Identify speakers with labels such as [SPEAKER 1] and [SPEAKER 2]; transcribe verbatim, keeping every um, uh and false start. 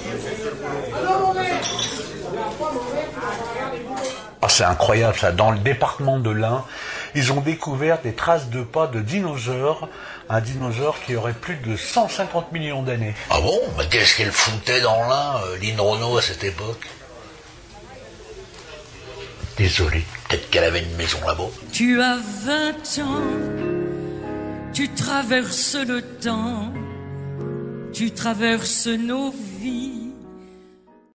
[SPEAKER 1] Ah, c'est incroyable ça, dans le département de l'Ain, ils ont découvert des traces de pas de dinosaures, un dinosaure qui aurait plus de cent cinquante millions d'années.
[SPEAKER 2] Ah bon? Mais qu'est-ce qu'elle foutait dans l'Ain, euh, Lynn Renault, à cette époque? Désolé, peut-être qu'elle avait une maison là-bas.
[SPEAKER 3] Tu as vingt ans, tu traverses le temps, tu traverses nos vies.